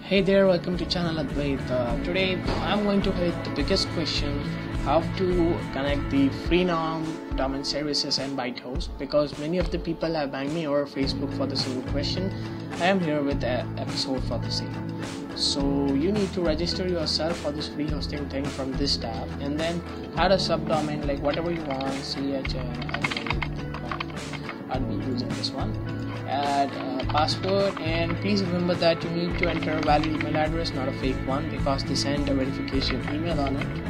Hey there, welcome to channel Advait. Today I'm going to hit the biggest question: how to connect the Freenom domain services and Byethost, because many of the people have banged me over Facebook for the same question. I am here with an episode for the same. So you need to register yourself for this free hosting thing from this tab, and then add a subdomain like whatever you want. I'll be using this one. Add a password, and please remember that you need to enter a valid email address, not a fake one, because they send a verification email on it.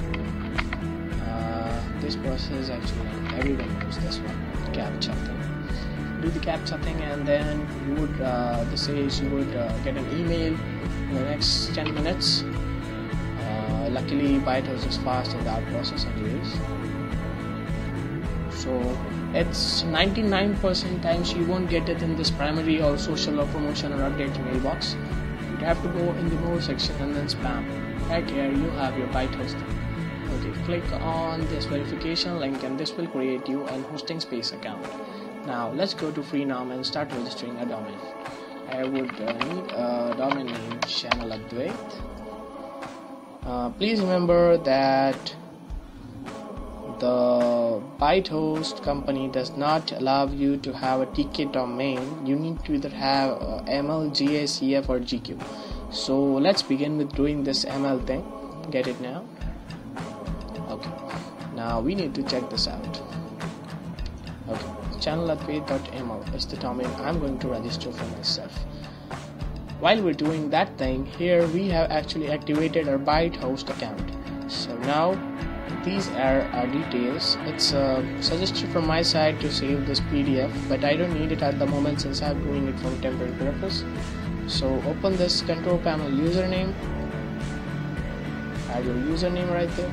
This process actually everyone knows this one, captcha thing. Do the captcha thing, and then you would this says you would get an email in the next 10 minutes. Luckily Byethost is fast in that process anyways, so it's 99% times you won't get it in this primary or social or promotion or update mailbox. You have to go in the more section and then spam. Right here you have your Byethost. Okay, click on this verification link and this will create you an hosting space account. Now let's go to Freenom and start registering a domain. I would need a domain name channel advait. Please remember that the Byethost company does not allow you to have a TK domain. You need to either have ML, GA, CF or GQ. So let's begin with doing this ML thing. Get it now? Okay. Now we need to check this out. Okay. Channeladvait.ml is the domain I'm going to register for myself. While we're doing that thing, here we have actually activated our Byethost account. So now these are our details. It's suggested from my side to save this PDF, but I don't need it at the moment since I'm doing it for temporary purpose. So open this control panel username, add your username right there,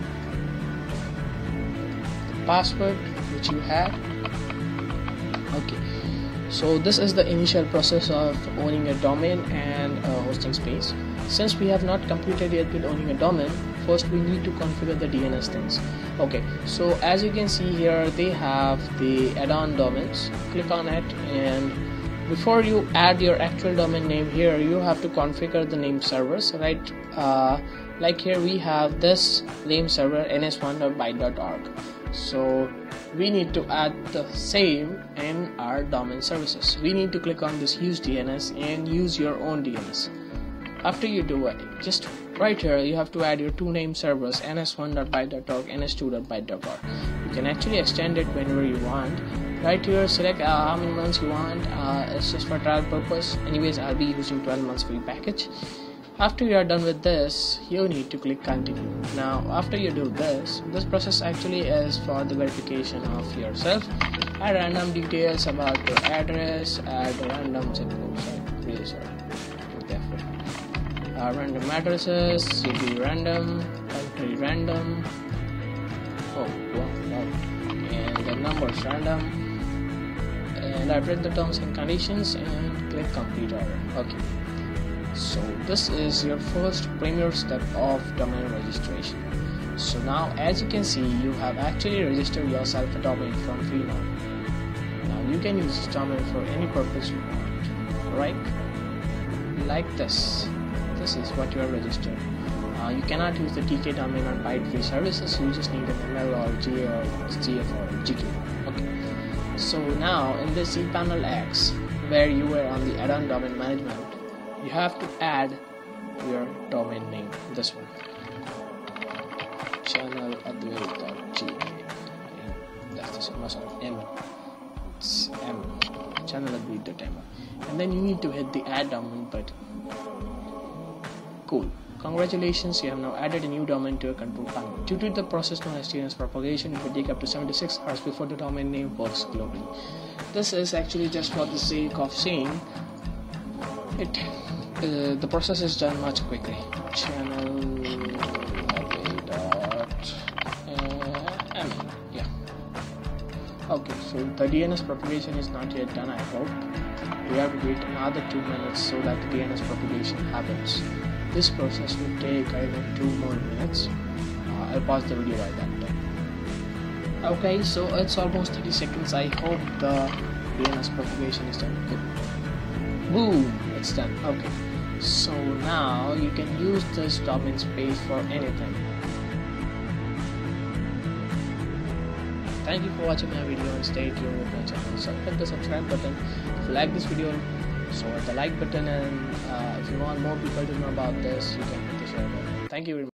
the password which you have. Okay, so this is the initial process of owning a domain and a hosting space. Since we have not completed yet with owning a domain, first we need to configure the DNS things. Okay, so as you can see here, they have the add-on domains. Click on it, and before you add your actual domain name here, you have to configure the name servers, right? Like here we have this name server ns1.byte.org. So we need to add the same in our domain services. We need to click on this use DNS and use your own DNS. After you do it, just right here you have to add your two name servers, ns1.byte.org, ns2.byte.org. You can actually extend it whenever you want. Right here select how many months you want. It's just for trial purpose. Anyways, I'll be using 12 months free package. After you are done with this, you need to click continue. Now after you do this process actually is for the verification of yourself. Add random details about your address, add random zip codes. Really sorry. Random addresses, city random, country random, and the numbers random, and I've read the terms and conditions and click complete order. Okay, so this is your first premier step of domain registration. So now as you can see, you have actually registered yourself a domain from Freenom. Now you can use this domain for any purpose you want, right? Like this. This is what you are registered. You cannot use the TK domain on Byte free services. You just need an ML or GA or GF or GQ. Okay. So now in this cPanel X, where you were on the add-on domain management, you have to add your domain name. This one. Channeladvait.ga. That's the sorry, M. It's M. Channeladvait.ml. And then you need to hit the add domain button. Cool. Congratulations, you have now added a new domain to your control panel. Due to the process known as DNS propagation, it will take up to 76 hours before the domain name works globally. This is actually just for the sake of saying it. The process is done much quickly. Channeladvait.ml. Yeah. Okay, so the DNS propagation is not yet done, I hope. We have to wait another 2 minutes so that the DNS propagation happens. This process will take either 2 more minutes. I'll pause the video by that time. Okay, so it's almost 30 seconds. I hope the DNS propagation is done. Good. Boom, it's done. Okay, so now you can use this domain space for anything. Thank you for watching my video and stay tuned with my channel. So hit the subscribe button if you like this video, so hit the like button, and if you want more people to know about this, you can hit the share button. Thank you very much.